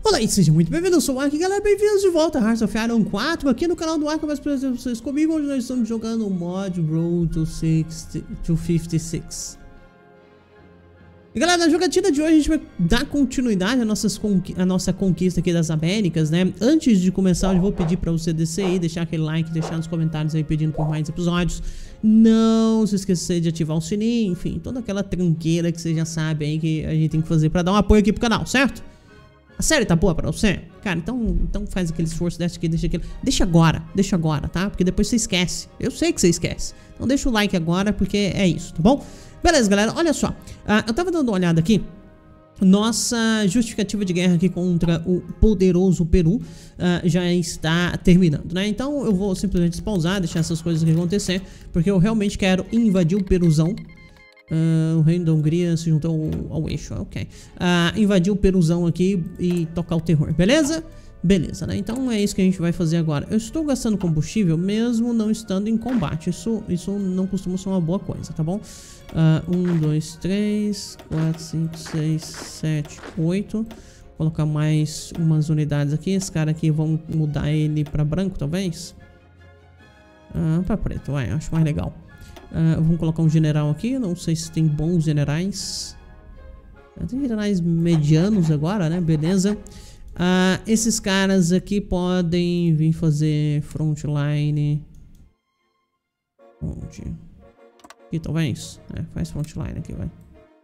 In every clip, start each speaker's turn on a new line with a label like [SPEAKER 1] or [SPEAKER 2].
[SPEAKER 1] Olá e seja muito bem-vindo, eu sou o Ark, galera, bem-vindos de volta a Hearts of Iron 4 aqui no canal do Ark, mais prazer vocês comigo. Hoje nós estamos jogando o mod Road to 56. E galera, na jogatina de hoje a gente vai dar continuidade à nossa conquista aqui das Américas, né? Antes de começar eu vou pedir pra você descer aí, deixar aquele like, deixar nos comentários aí pedindo por mais episódios. Não se esquecer de ativar o sininho, enfim, toda aquela tranqueira que você já sabe aí que a gente tem que fazer pra dar um apoio aqui pro canal, certo? A série tá boa pra você? Cara, então faz aquele esforço, deixa agora, tá? Porque depois você esquece. Eu sei que você esquece. Então deixa o like agora, porque é isso, tá bom? Beleza, galera, olha só. Eu tava dando uma olhada aqui. Nossa justificativa de guerra aqui contra o poderoso Peru já está terminando, né? Então eu vou simplesmente pausar, deixar essas coisas aqui acontecer, porque eu realmente quero invadir o Peruzão. O reino da Hungria se juntou ao eixo, ok. Invadir o Peruzão aqui e tocar o terror, beleza? Beleza, né? Então é isso que a gente vai fazer agora. Eu estou gastando combustível mesmo não estando em combate. Isso não costuma ser uma boa coisa, tá bom? 1, 2, 3, 4, 5, 6, 7, 8. Vou colocar mais umas unidades aqui. Esse cara aqui, vão mudar ele pra branco, talvez? Pra preto, vai, acho mais legal. Vamos colocar um general aqui. Não sei se tem bons generais. Tem generais medianos agora, né? Beleza. Esses caras aqui podem vir fazer frontline. Onde? Aqui talvez. Faz frontline aqui, vai.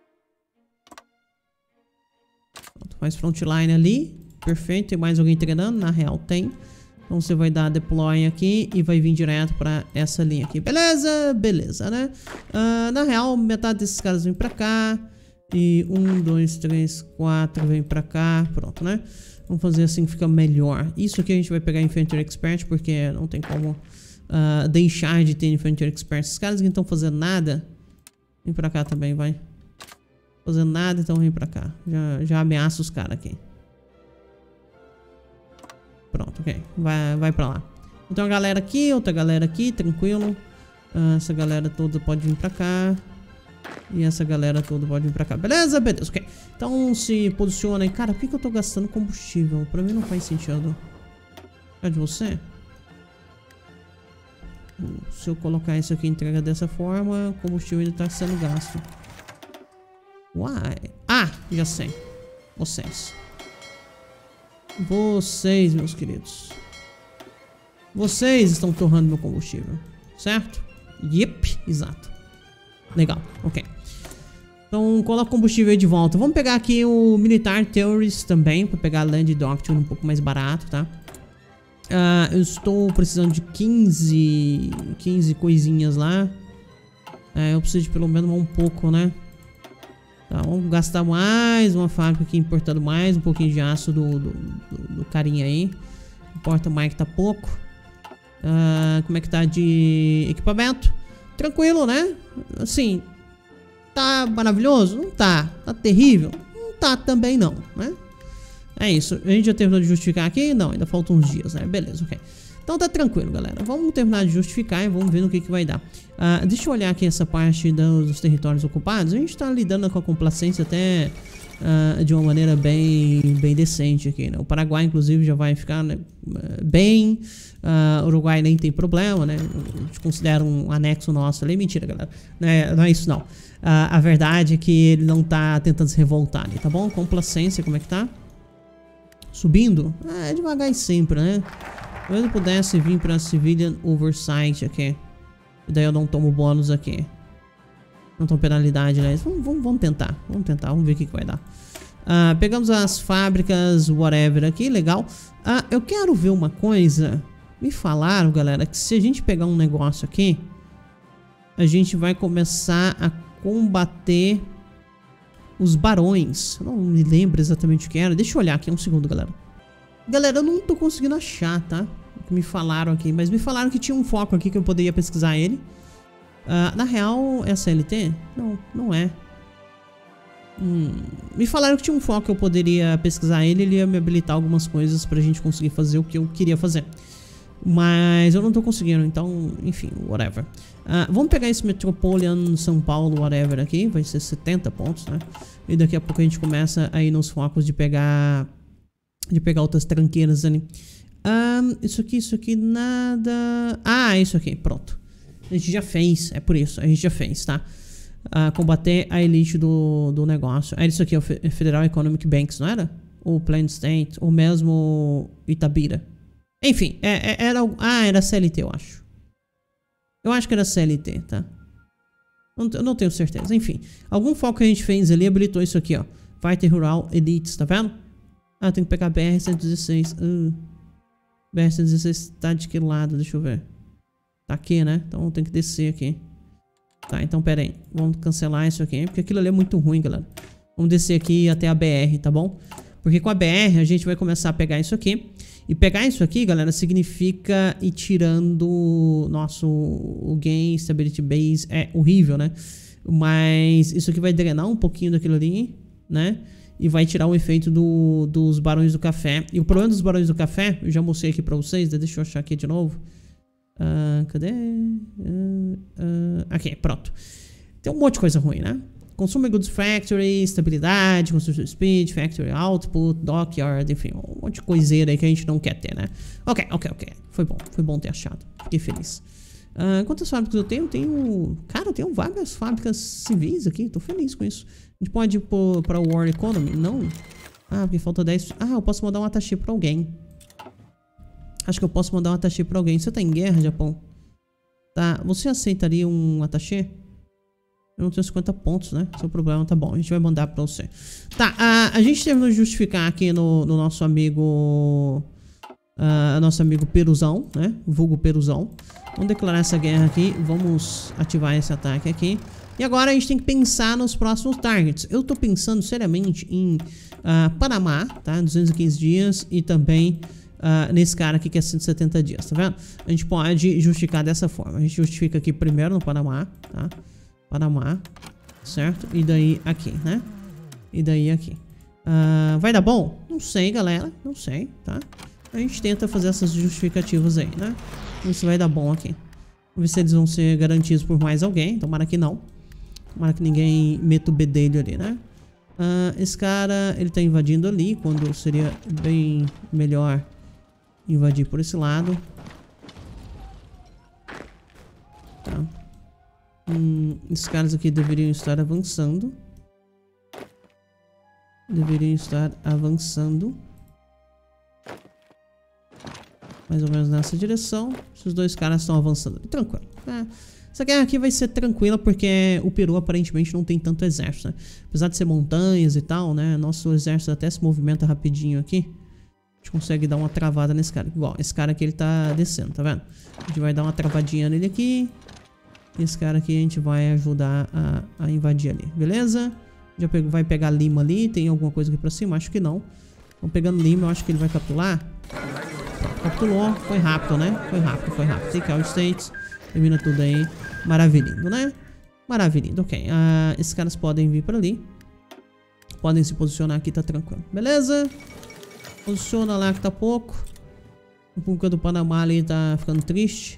[SPEAKER 1] Pronto, faz frontline ali. Perfeito. Tem mais alguém treinando? Na real tem. Então você vai dar deploy aqui e vai vir direto pra essa linha aqui. Beleza? Beleza, né? Na real, metade desses caras vem pra cá. E 1, 2, 3, 4 vem pra cá. Pronto, né? Vamos fazer assim que fica melhor. Isso aqui a gente vai pegar Infantry Expert, porque não tem como deixar de ter Infantry Expert. Esses caras que não estão fazendo nada, vem pra cá também, vai. Fazendo nada, então vem pra cá. Já ameaça os caras aqui. Pronto, ok. Vai pra lá. Então a galera aqui, outra galera aqui, tranquilo. Essa galera toda pode vir pra cá. E essa galera toda pode vir pra cá. Beleza? Beleza, ok. Então se posiciona aí. Cara, por que eu tô gastando combustível? Pra mim não faz sentido. Cadê você? Se eu colocar isso aqui, entrega dessa forma, o combustível ainda tá sendo gasto. Uai. Já sei. Vocês, meus queridos. Vocês estão torrando meu combustível, certo? Yep, exato. Legal, ok. Então coloca o combustível aí de volta. Vamos pegar aqui o Militar Theories também, para pegar a Land Doctrine um pouco mais barato, tá? Eu estou precisando de 15 coisinhas lá. Eu preciso de pelo menos um pouco, né? Tá, vamos gastar mais uma fábrica aqui, importando mais um pouquinho de aço do carinha aí. Importa mais que tá pouco. Como é que tá de equipamento? Tranquilo, né? Assim, tá maravilhoso? Não tá. Tá terrível? Não tá também não, né? É isso. A gente já terminou de justificar aqui? Não, ainda faltam uns dias, né? Beleza, ok. Então tá tranquilo, galera. Vamos terminar de justificar e vamos ver no que vai dar. Deixa eu olhar aqui essa parte dos territórios ocupados. A gente tá lidando com a complacência até de uma maneira bem decente aqui, né? O Paraguai, inclusive, já vai ficar, né, bem. O Uruguai nem tem problema, né? A gente considera um anexo nosso ali. Mentira, galera. Não é isso, não. A verdade é que ele não tá tentando se revoltar ali, tá bom? Complacência, como é que tá? Subindo? É devagar e sempre, né? Se eu pudesse vir pra Civilian Oversight aqui. E daí eu não tomo bônus aqui. Não tomo penalidade, né? Vamos tentar. Vamos ver o que vai dar. Pegamos as fábricas, whatever aqui, legal. Eu quero ver uma coisa. Me falaram, galera, que se a gente pegar um negócio aqui, a gente vai começar a combater os barões. Eu não me lembro exatamente o que era. Deixa eu olhar aqui um segundo, galera. Galera, eu não tô conseguindo achar, tá? O que me falaram aqui. Mas me falaram que tinha um foco aqui que eu poderia pesquisar ele. Na real, é SLT? Não é. Me falaram que tinha um foco que eu poderia pesquisar ele. Ele ia me habilitar algumas coisas pra gente conseguir fazer o que eu queria fazer. Mas eu não tô conseguindo, então, enfim, whatever. Vamos pegar esse Metropolitan São Paulo, whatever aqui. Vai ser 70 pontos, né? E daqui a pouco a gente começa aí nos focos de pegar De pegar outras tranqueiras ali. Isso aqui, nada... Ah, isso aqui, pronto. A gente já fez, é por isso, a gente já fez, tá? Combater a elite do negócio. Era isso aqui, o Federal Economic Banks, não era? Ou Plain State, ou mesmo Itabira. Enfim, era CLT, eu acho. Eu acho que era CLT, tá? Eu não tenho certeza, enfim. Algum foco que a gente fez ali habilitou isso aqui, ó. Fighter Rural Elites, tá vendo? Tem que pegar BR-116. BR-116 tá de que lado? Deixa eu ver. Tá aqui, né? Então tem que descer aqui. Tá, então pera aí. Vamos cancelar isso aqui, porque aquilo ali é muito ruim, galera. Vamos descer aqui até a BR, tá bom? Porque com a BR a gente vai começar a pegar isso aqui. E pegar isso aqui, galera, significa ir tirando... o Gain Stability Base é horrível, né? Mas isso aqui vai drenar um pouquinho daquilo ali, né? E vai tirar o efeito dos Barões do Café. E o problema dos Barões do Café, eu já mostrei aqui pra vocês, deixa eu achar aqui de novo. Cadê? Aqui, pronto. Tem um monte de coisa ruim, né? Consumer Goods Factory, estabilidade, Construction Speed, Factory Output, Dockyard, enfim, um monte de coiseira aí que a gente não quer ter, né? Ok. Foi bom ter achado. Fiquei feliz. Quantas fábricas eu tenho? Cara, eu tenho várias fábricas civis aqui, tô feliz com isso. A gente pode ir pra War Economy? Não. Porque falta 10. Eu posso mandar um attaché pra alguém. Acho que eu posso mandar um attaché pra alguém. Você tá em guerra, Japão? Tá, você aceitaria um attaché? Eu não tenho 50 pontos, né? Seu problema, tá bom. A gente vai mandar pra você. Tá, a gente teve que justificar aqui no nosso amigo... nosso amigo Peruzão, né? Vulgo Peruzão. Vamos declarar essa guerra aqui. Vamos ativar esse ataque aqui. E agora a gente tem que pensar nos próximos targets. Eu tô pensando seriamente em Panamá, tá? 215 dias. E também nesse cara aqui que é 170 dias, tá vendo? A gente pode justificar dessa forma. A gente justifica aqui primeiro no Panamá, tá? Panamá, certo? E daí aqui, né? E daí aqui. Vai dar bom? Não sei, galera. Não sei, tá? A gente tenta fazer essas justificativas aí, né? Vamos ver se vai dar bom aqui. Vamos ver se eles vão ser garantidos por mais alguém. Tomara que não. Tomara que ninguém meta o bedelho ali, né? Esse cara, ele tá invadindo ali, quando seria bem melhor invadir por esse lado. Tá. Esses caras aqui deveriam estar avançando. Mais ou menos nessa direção. Esses dois caras estão avançando. Tranquilo. Essa guerra aqui vai ser tranquila porque o Peru aparentemente não tem tanto exército, né? Apesar de ser montanhas e tal, né? Nosso exército até se movimenta rapidinho aqui. A gente consegue dar uma travada nesse cara. Igual, esse cara aqui ele tá descendo, tá vendo? A gente vai dar uma travadinha nele aqui. E esse cara aqui a gente vai ajudar a invadir ali, beleza? Já vai pegar Lima ali. Tem alguma coisa aqui pra cima? Acho que não. Vamos pegando Lima, eu acho que ele vai capitular. Capitulou, foi rápido, né? Foi rápido. Take out states. Termina tudo aí. Maravilhindo, né? Maravilhindo, ok. Esses caras podem vir pra ali. Podem se posicionar aqui, tá tranquilo. Beleza? Posiciona lá que tá pouco. O público do Panamá ali tá ficando triste.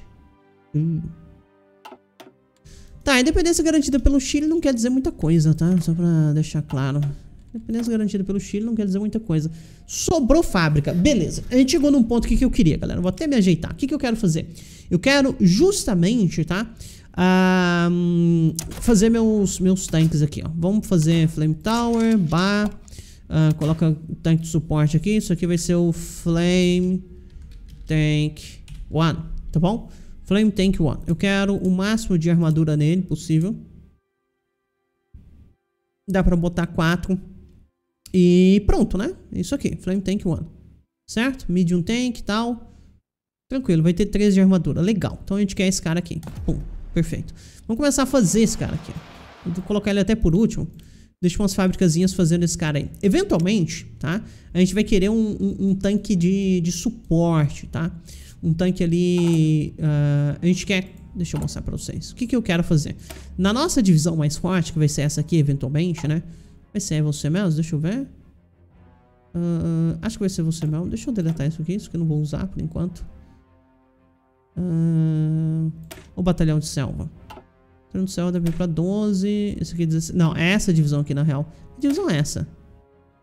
[SPEAKER 1] Tá, independência garantida pelo Chile não quer dizer muita coisa, tá? Só pra deixar claro. Independência garantida pelo Chile não quer dizer muita coisa. Sobrou fábrica. Beleza. A gente chegou num ponto que eu queria, galera. Vou até me ajeitar. O que eu quero fazer? Eu quero justamente, tá? Fazer meus tanques aqui, ó. Vamos fazer Flame Tower, coloca o tanque de suporte aqui. Isso aqui vai ser o Flame Tank 1, tá bom? Flame Tank 1. Eu quero o máximo de armadura nele possível. Dá pra botar 4. E pronto, né? Isso aqui, Flame Tank 1. Certo? Medium Tank e tal. Tranquilo, vai ter 13 de armadura. Legal. Então a gente quer esse cara aqui. Pum, perfeito. Vamos começar a fazer esse cara aqui. Vou colocar ele até por último. Deixa umas fábricazinhas fazendo esse cara aí. Eventualmente, tá? A gente vai querer um tanque de suporte, tá? Um tanque ali... a gente quer... Deixa eu mostrar pra vocês. O que eu quero fazer? Na nossa divisão mais forte, que vai ser essa aqui, eventualmente, né? Vai ser você mesmo? Deixa eu ver. Acho que vai ser você mesmo. Deixa eu deletar isso aqui. Isso que eu não vou usar por enquanto. O batalhão de selva. O batalhão de selva deve ir pra 12. Esse aqui é 16. Não, é essa divisão aqui na real. Que divisão é essa?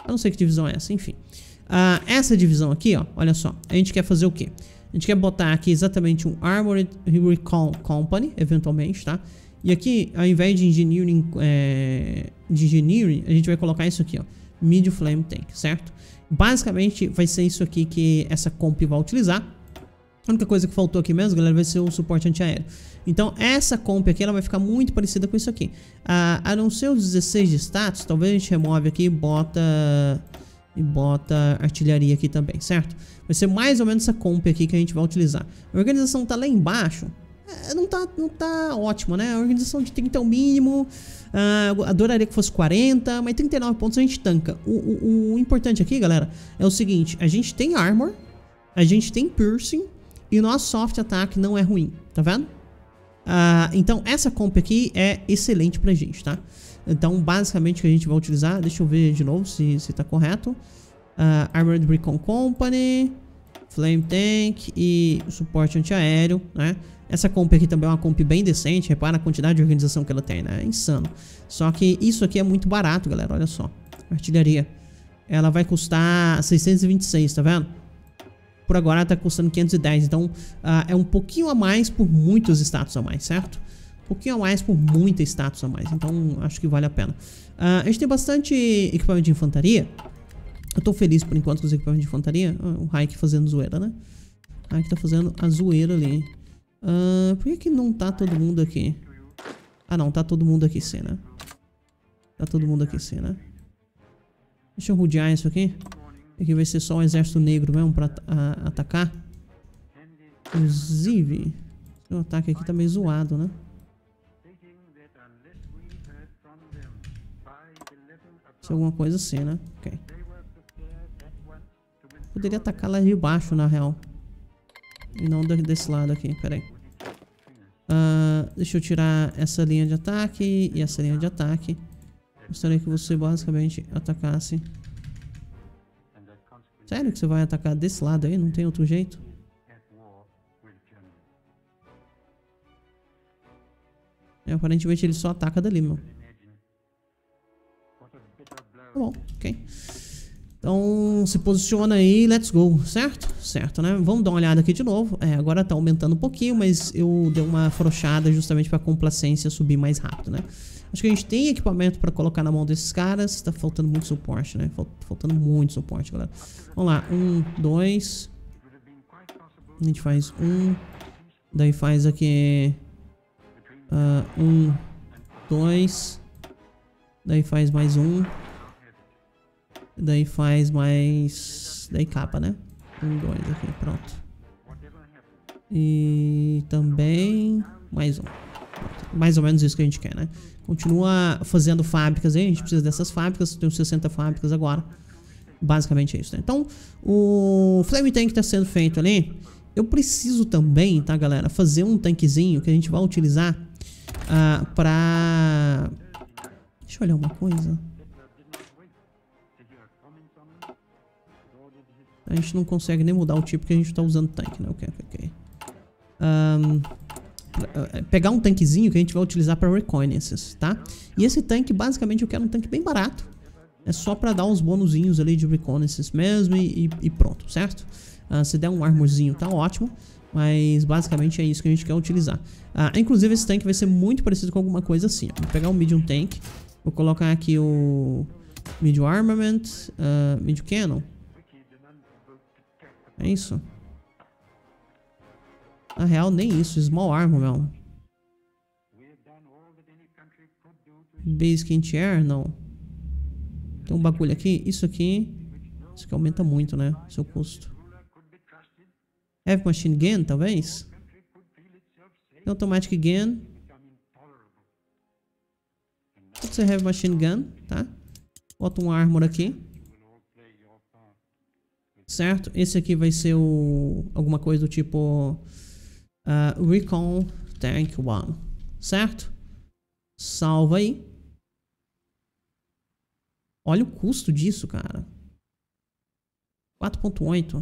[SPEAKER 1] Eu não sei que divisão é essa, enfim. Essa divisão aqui, ó, olha só. A gente quer fazer o quê? A gente quer botar aqui exatamente um Armored Recon Company, eventualmente, tá? E aqui, ao invés de Engineering, a gente vai colocar isso aqui, ó. Medium Flame Tank, certo? Basicamente, vai ser isso aqui que essa comp vai utilizar. A única coisa que faltou aqui mesmo, galera, vai ser o suporte antiaéreo. Então, essa comp aqui, ela vai ficar muito parecida com isso aqui. A não ser os 16 de status, talvez a gente remove aqui e bota artilharia aqui também, certo? Vai ser mais ou menos essa comp aqui que a gente vai utilizar. A organização tá lá embaixo. Não tá ótima, né? A organização de 30 é o mínimo. Adoraria que fosse 40, mas 39 pontos a gente tanca. O importante aqui, galera, é o seguinte. A gente tem Armor, a gente tem Piercing e o nosso Soft Attack não é ruim, tá vendo? Então essa comp aqui é excelente pra gente, tá? Então basicamente o que a gente vai utilizar, deixa eu ver de novo se tá correto. Armored Recon Company, Flame Tank e o suporte antiaéreo, né? Essa comp aqui também é uma comp bem decente, repara a quantidade de organização que ela tem, né? É insano. Só que isso aqui é muito barato, galera, olha só. Artilharia. Ela vai custar 626, tá vendo? Por agora ela tá custando 510, então é um pouquinho a mais por muitos status a mais, certo? Um pouquinho a mais por muita status a mais, então acho que vale a pena. A gente tem bastante equipamento de infantaria. Eu tô feliz por enquanto com os equipamentos de infantaria. O Raik fazendo zoeira, né? O Raik tá fazendo a zoeira ali. Por que não tá todo mundo aqui? Não, tá todo mundo aqui sim, né? Tá todo mundo aqui sim, né? Deixa eu rodear isso aqui. Aqui vai ser só o exército negro mesmo pra atacar. Inclusive, o ataque aqui tá meio zoado, né? Isso é alguma coisa assim, né? Ok. Poderia atacar lá de baixo, na real. E não desse lado aqui, peraí. Deixa eu tirar essa linha de ataque e essa linha de ataque. Gostaria que você basicamente atacasse. Sério que você vai atacar desse lado aí? Não tem outro jeito? Aparentemente ele só ataca dali, meu. Tá bom, ok. Então, se posiciona aí, let's go, certo? Certo, né? Vamos dar uma olhada aqui de novo. Agora tá aumentando um pouquinho, mas eu dei uma afrouxada justamente pra complacência subir mais rápido, né? Acho que a gente tem equipamento pra colocar na mão desses caras. Tá faltando muito suporte, né? Faltando muito suporte, galera. Vamos lá, 1, 2. A gente faz 1. Daí faz aqui 1, 2. Daí faz mais 1. Daí faz mais... Daí capa, né? 1, 2 aqui, pronto. E também mais 1. Mais ou menos isso que a gente quer, né? Continua fazendo fábricas aí. A gente precisa dessas fábricas. Tem uns 60 fábricas agora. Basicamente é isso, né? Então, o Flame Tank tá sendo feito ali. Eu preciso também, tá, galera? Fazer um tanquezinho que a gente vai utilizar pra... Deixa eu olhar uma coisa. A gente não consegue nem mudar o tipo que a gente tá usando tanque, né? Ok. Pegar um tanquezinho que a gente vai utilizar para reconnaissance, tá? E esse tanque, basicamente, eu quero um tanque bem barato. É só pra dar uns bonuzinhos ali de reconnaissance mesmo e pronto, certo? Se der um armorzinho, tá ótimo. Mas basicamente é isso que a gente quer utilizar. Inclusive esse tanque vai ser muito parecido com alguma coisa assim, ó. Vou pegar um medium tank. Vou colocar aqui o medium armament, medium cannon. É isso? Na real, nem isso. Small armor, meu. Basic anti-air, não. Tem um bagulho aqui. Isso aqui aumenta muito, né? Seu custo. Heavy Machine Gun, talvez? Automatic Gun. Pode ser Heavy Machine Gun, tá? Bota um Armor aqui. Certo? Esse aqui vai ser alguma coisa do tipo Recon Tank 1. Certo? Salva aí. Olha o custo disso, cara. 4.8.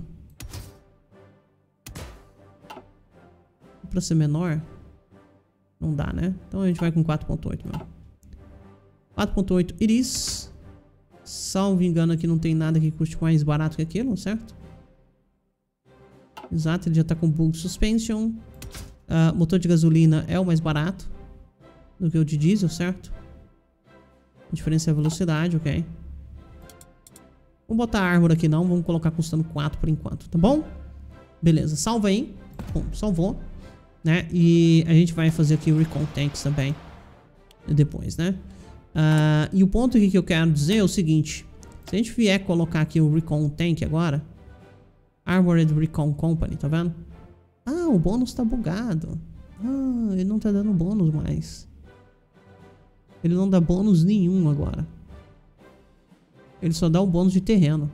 [SPEAKER 1] Pra ser menor? Não dá, né? Então a gente vai com 4.8 mesmo. 4.8 iris. Salvo engano aqui não tem nada que custe mais barato que aquilo, certo? Exato, ele já tá com bug suspension. Motor de gasolina é o mais barato do que o de diesel, certo? A diferença é a velocidade, ok. Vamos botar árvore aqui não, vamos colocar custando 4 por enquanto, tá bom? Beleza, salva aí. Bom, salvou, né? E a gente vai fazer aqui o Recon Tanks também depois, né? E o ponto aqui que eu quero dizer é o seguinte. Se a gente vier colocar aqui o Recon Tank agora, Armored Recon Company, tá vendo? O bônus tá bugado. Ele não tá dando bônus mais. Ele não dá bônus nenhum agora. Ele só dá o bônus de terreno.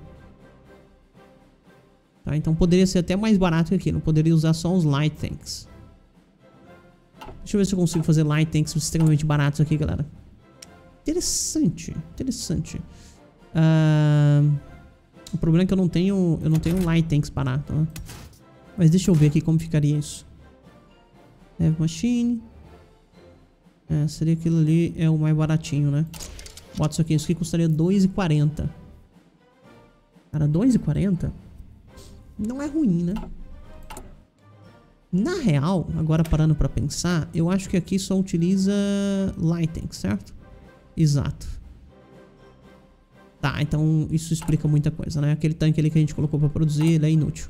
[SPEAKER 1] Tá, então poderia ser até mais barato que aqui. Não poderia usar só os Light Tanks. Deixa eu ver se eu consigo fazer Light Tanks extremamente baratos aqui, galera. Interessante. Interessante. O problema é que eu não tenho Light Tanks barato, né? Mas deixa eu ver aqui como ficaria isso. Heavy Machine. Seria aquilo ali, é o mais baratinho, né? Bota isso aqui custaria 2,40. Cara, 2,40 não é ruim, né? Na real, agora parando pra pensar, eu acho que aqui só utiliza Light Tank, certo? Exato. Tá, então isso explica muita coisa, né? Aquele tanque ali que a gente colocou pra produzir, ele é inútil.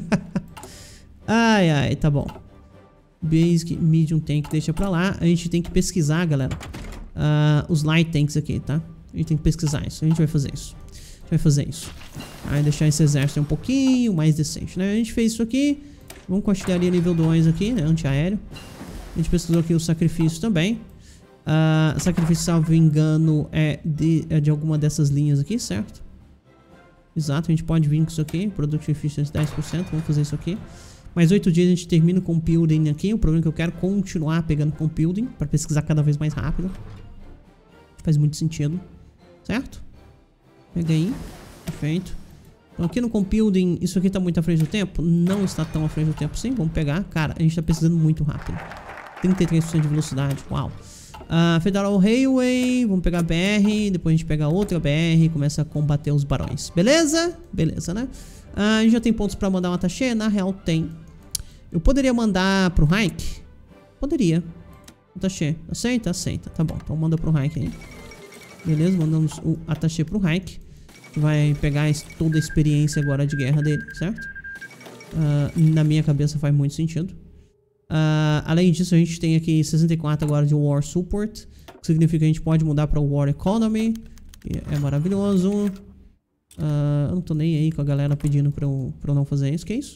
[SPEAKER 1] Ai, tá bom. Basic, Medium Tank, deixa pra lá. A gente tem que pesquisar, galera, os Light Tanks aqui, tá? A gente tem que pesquisar isso, a gente vai fazer isso. Aí deixar esse exército um pouquinho mais decente, né? A gente fez isso aqui. Vamos com artilharia nível 2 aqui, né? Antiaéreo. A gente pesquisou aqui o sacrifício também. Sacrifício, salvo engano, é de alguma dessas linhas aqui, certo? Exato, a gente pode vir com isso aqui. Product Efficiency 10%, vamos fazer isso aqui. Mais 8 dias a gente termina com o Building aqui. O problema é que eu quero continuar pegando com o Building para pesquisar cada vez mais rápido. Faz muito sentido, certo? Pega aí, perfeito. Então aqui no Computing, isso aqui tá muito à frente do tempo? Não está tão à frente do tempo sim, vamos pegar. Cara, a gente tá pesquisando muito rápido. 33% de velocidade, uau. Federal Railway, vamos pegar a BR, depois a gente pega outra BR e começa a combater os barões. Beleza? Beleza, né? A gente já tem pontos pra mandar uma taxa? Na real tem. Eu poderia mandar pro Hike? Poderia. Ataché, aceita? Aceita, tá bom, então manda pro Hike aí. Beleza, mandamos o Ataché pro Hike, que vai pegar toda a experiência agora de guerra dele, certo? Na minha cabeça faz muito sentido. Além disso, a gente tem aqui 64 agora de War Support, que significa que a gente pode mudar para War Economy, que é maravilhoso. Eu não tô nem aí com a galera pedindo pra eu não fazer isso. Que é isso?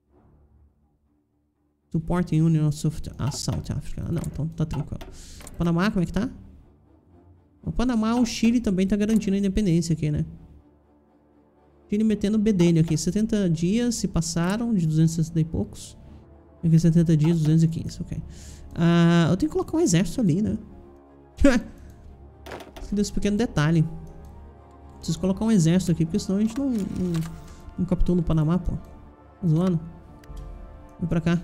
[SPEAKER 1] Support in Union of South Africa. Não, então tá tranquilo. Panamá, como é que tá? No Panamá, o Chile também tá garantindo a independência aqui, né? Chile metendo o bedelho aqui. 70 dias se passaram de 260 e poucos. Aqui 70 dias, 215, ok. Eu tenho que colocar um exército ali, né? Esse pequeno detalhe. Preciso colocar um exército aqui, porque senão a gente não captura no Panamá, pô. Tá zoando? Vem pra cá.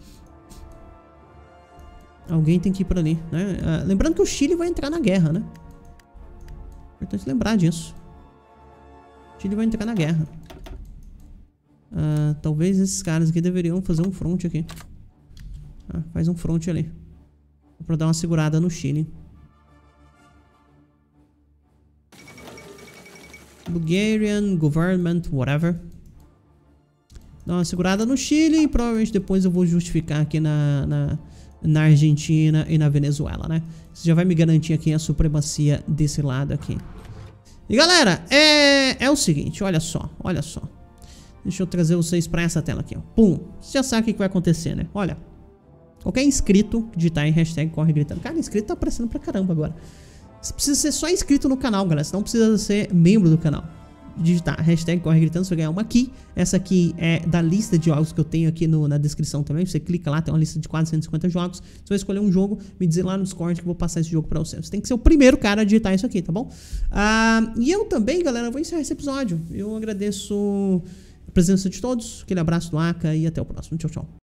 [SPEAKER 1] Alguém tem que ir pra ali, né? Lembrando que o Chile vai entrar na guerra, né? Importante lembrar disso. O Chile vai entrar na guerra. Talvez esses caras aqui deveriam fazer um front aqui. Faz um front ali. Pra dar uma segurada no Chile. Bulgarian Government, whatever. Dá uma segurada no Chile e provavelmente depois eu vou justificar aqui na Argentina e na Venezuela, né? Isso já vai me garantir aqui a supremacia desse lado aqui. E galera, é o seguinte, olha só. Deixa eu trazer vocês pra essa tela aqui, ó. Pum, você já sabe o que vai acontecer, né? Olha, qualquer inscrito digitar em hashtag corre gritando. Cara, inscrito tá aparecendo pra caramba agora. Você precisa ser só inscrito no canal, galera. Você não precisa ser membro do canal. Digitar hashtag corre gritando, você vai ganhar uma aqui. Essa aqui é da lista de jogos que eu tenho aqui na descrição também. Você clica lá, tem uma lista de quase 150 jogos. Você vai escolher um jogo, me dizer lá no Discord que eu vou passar esse jogo pra você. Você tem que ser o primeiro cara a digitar isso aqui, tá bom? E eu também, galera, vou encerrar esse episódio. Eu agradeço a presença de todos. Aquele abraço do Aka e até o próximo. Tchau, tchau.